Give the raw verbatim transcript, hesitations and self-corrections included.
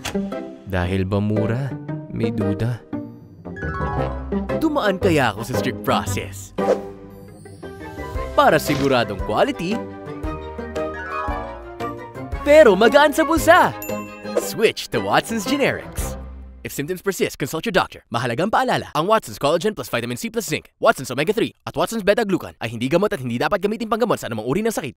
Dahil ba mura? May duda. Dumaan kaya ako sa strict process para siguradong quality pero magaan sa bulsa. Switch to Watson's Generics. If symptoms persist, consult your doctor. Mahalagang paalala, ang Watson's Collagen plus Vitamin C plus Zinc, Watson's Omega three at Watson's Beta Glucan ay hindi gamot at hindi dapat gamitin panggamot sa anumang uri ng sakit.